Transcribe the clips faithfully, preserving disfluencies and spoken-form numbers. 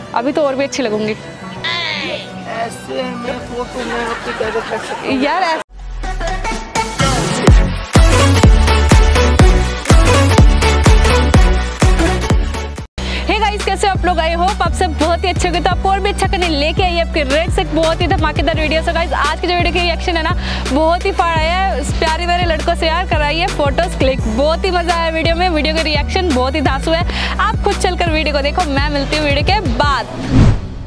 अभी तो और भी अच्छी लगूंगी। ऐसे मैं फोटो में आपकी कैसे कर सकती हूँ यार ऐसे कैसे आप लोग आए हो, आप सब बहुत ही अच्छे हो गए। तो आपको और भी अच्छा करने लेके आई है आपके रेड से बहुत ही धमाकेदार वीडियो। सो गाइस आज की जो वीडियो की रिएक्शन है ना बहुत ही फाड़ आया है। प्यारे प्यारे लड़कों से यार कराई है फोटोज क्लिक, बहुत ही मजा आया वीडियो में। वीडियो का रिएक्शन बहुत ही धांसू है, आप खुद चलकर वीडियो को देखो। मैं मिलती हूँ वीडियो के बाद।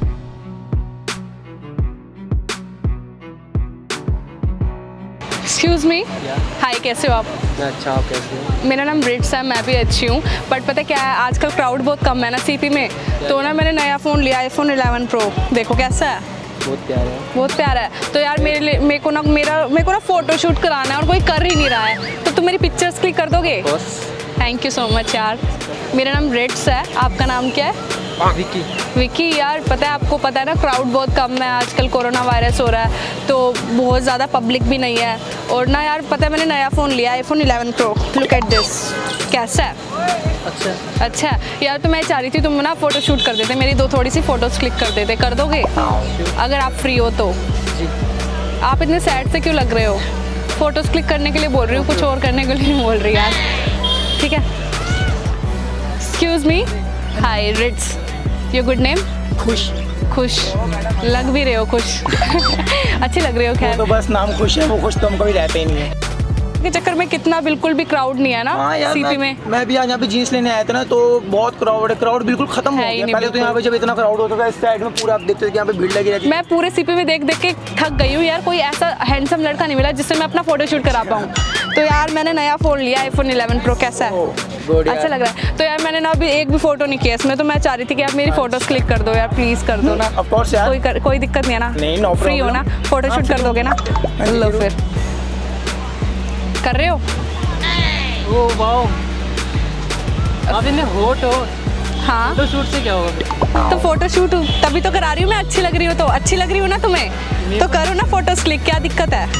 एक्सक्यूज मी, हाय कैसे हो आप? मैं अच्छा, आप कैसे हो? मेरा नाम रिट्स है, मैं भी अच्छी हूँ। बट पता क्या है, आजकल क्राउड बहुत कम है ना सीपी में, तो ना मैंने नया फ़ोन लिया आईफोन इलेवन प्रो। देखो कैसा है, बहुत प्यारा है। बहुत प्यारा है। तो यार मेरे लिए मेरे को ना मेरा मेरे को ना फोटो शूट कराना है और कोई कर ही नहीं रहा है, तो तुम मेरी पिक्चर्स क्लिक कर दोगे? थैंक यू सो मच यार। मेरा नाम रिट्स है, आपका नाम क्या है? विकी। विकी यार पता है, आपको पता है ना क्राउड बहुत कम है आजकल, कोरोना वायरस हो रहा है तो बहुत ज़्यादा पब्लिक भी नहीं है। और ना यार पता है मैंने नया फ़ोन लिया iPhone eleven pro. Look at this, कैसा है? अच्छा अच्छा यार, तो मैं चाह रही थी तुम ना फ़ोटो शूट कर देते, मेरी दो थोड़ी सी फ़ोटोज़ क्लिक कर देते, कर दोगे अगर आप फ्री हो तो? जी। आप इतने सैड से क्यों लग रहे हो? फ़ोटोज़ क्लिक करने के लिए बोल रही हूँ, कुछ और करने के लिए नहीं बोल रही यार, ठीक है? Excuse me, hi Rits, your good name? खुश। खुश लग भी रहे हो, खुश अच्छे लग रहे हो। खैर तो बस नाम खुश है, वो खुश तो हम कभी रहते ही नहीं है के चक्कर में कितना बिल्कुल भी क्राउड नहीं है ना। हाँ यार, सीपी मैं, में मैं भी आज यहाँ पे जीन्स लेने आया था ना, तो बहुत क्राउड है, क्राउड बिल्कुल खत्म हो गया। पहले तो यहाँ पे जब इतना क्राउड होता था इस साइड में पूरा आप देखते थे कि यहाँ पे भीड़ लगी रहती। मैं पूरे सीपी में देख देख के थक गई हूँ यार, कोई ऐसा हैंडसम लड़का नहीं मिला जिससे मैं अपना फोटो शूट करा पाऊँ। तो यार मैंने नया फ़ोन लिया आईफोन इलेवन प्रो, कैसा है? अच्छा लग रहा है। तो यार मैंने ना अभी एक भी फोटो नहीं किया इसमें, तो मैं चाह रही थी कि आप मेरी फोटोज क्लिक कर दो यार, प्लीज़ कर दो ना। ऑफ कोर्स यार, कोई कर, कोई दिक्कत नहीं है ना? नहीं, नो फ्री हो ना, फोटो शूट कर दोगे ना? लो फिर कर रहे हो? ओ वाओ, आप इतने हॉट हो। हाँ तो शूट से क्या होगा? तो फोटो शूट तभी तो करा रही हूँ मैं, अच्छी लग रही हो तो। अच्छी लग रही हूँ ना तुम्हें, तो करो ना फोटोज क्लिक, क्या दिक्कत है?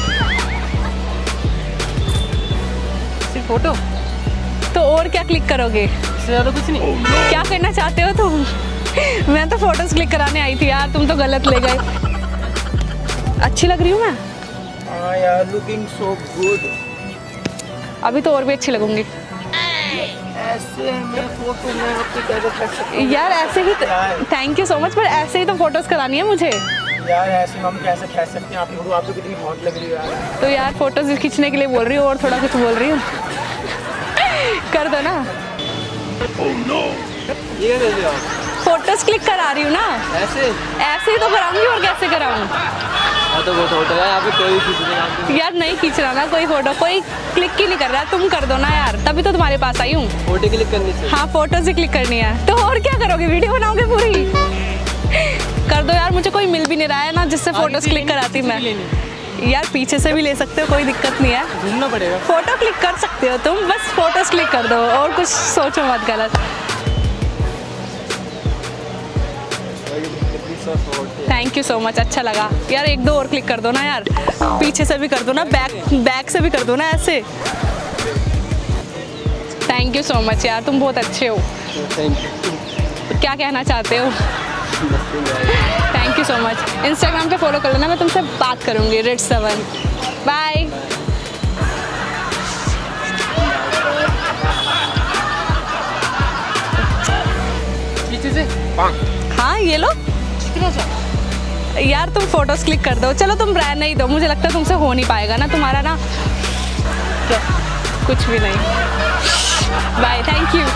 सिर्फ फोटो तो और क्या क्लिक करोगे? इससे ज़्यादा कुछ नहीं। क्या करना चाहते हो तुम? मैं तो फोटोज क्लिक कराने आई थी यार, तुम तो गलत ले गए। अच्छी लग रही हूँ मैं? हाँ यार, लुकिंग सो गुड। अभी तो और भी अच्छी लगूंगी। ऐसे मैं फोटो में आपकी कैसे कर सकती हूँ यार? ऐसे ही थैंक यू सो मच, पर ऐसे ही तो फोटोज करानी है मुझे यार। ऐसे हम कैसे खींच सकते हैं आपकी फोटो? आप तो कितनी हॉट लग रही है यार। तो यार फोटोज खींचने के लिए बोल रही हूँ और थोड़ा कुछ बोल रही हूँ कर दो ना। oh, no. ये कर दिया, फोटोज क्लिक करा रही हूँ ना। ऐसे ऐसे ही तो कराऊंगी, और कैसे कराऊँ? हाँ तो बहुत होता है यहाँ पे, कोई खींचने यार नहीं खींच रहा ना कोई फोटो, कोई क्लिक ही नहीं कर रहा, तुम कर दो ना यार, तभी तो तुम्हारे पास आई हूँ। फोटो क्लिक करनी चाहिए। हाँ फोटो से क्लिक करनी है, तो और क्या करोगे? वीडियो बनाओगे पूरी? कर दो यार, मुझे कोई मिल भी नहीं रहा है ना जिससे फोटोज क्लिक कराती मैं। यार पीछे से भी ले सकते हो, कोई दिक्कत नहीं है, घूमना पड़ेगा। फोटो क्लिक कर सकते हो तुम, बस फोटोज क्लिक कर दो और कुछ सोचो मत गलत। थैंक यू सो मच, अच्छा लगा यार। एक दो और क्लिक कर दो ना यार, पीछे से भी कर दो ना, बैक बैक से भी कर दो ना ऐसे। थैंक यू सो मच यार, तुम बहुत अच्छे हो। तो क्या कहना चाहते हो? Thank you so much. Instagram पे फॉलो कर लेना, मैं तुमसे बात करूँगी। Ritz seven, bye. पीछे से हाँ ये लो यार, तुम फोटोज क्लिक कर दो। चलो तुम रहने ही दो, मुझे लगता है तुमसे हो नहीं पाएगा ना तुम्हारा ना। क्या? कुछ भी नहीं, bye, thank you.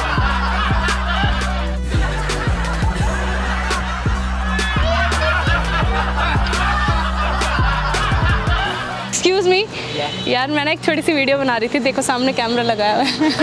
Excuse me यार, मैं ना एक छोटी सी वीडियो बना रही थी, देखो सामने कैमरा लगाया हुआ है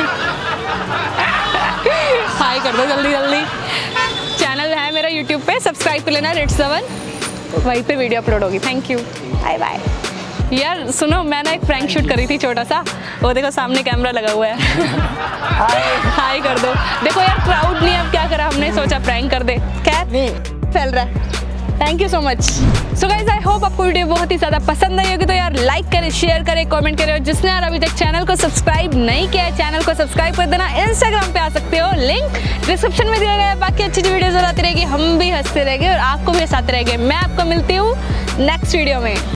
हाय कर दो जल्दी जल्दी। चैनल है मेरा यूट्यूब पे, सब्सक्राइब कर लेना, रिट्स सेवन, वहीं पे वीडियो अपलोड होगी। Thank you, bye bye. यार सुनो, मैं ना एक प्रैंक शूट करी थी छोटा सा, वो देखो सामने कैमरा लगा हुआ है हाय कर दो। देखो यार क्राउड नहीं है, अब क्या करा हमने, सोचा प्रैंक कर दे। खैर फैल रहा है thank you so much. So guys I hope आपको वीडियो बहुत ही ज़्यादा पसंद आई होगी, तो यार लाइक करें, शेयर करें, कमेंट करें, और जिसने यार अभी तक चैनल को सब्सक्राइब नहीं किया है चैनल को सब्सक्राइब कर देना। इंस्टाग्राम पे आ सकते हो, लिंक डिस्क्रिप्शन में दिया गया है। बाकी अच्छी अच्छी वीडियोज आती रहेगी, हम भी हंसते रहेंगे और आपको भी हंसाते रहेंगे। मैं आपको मिलती हूँ नेक्स्ट वीडियो में।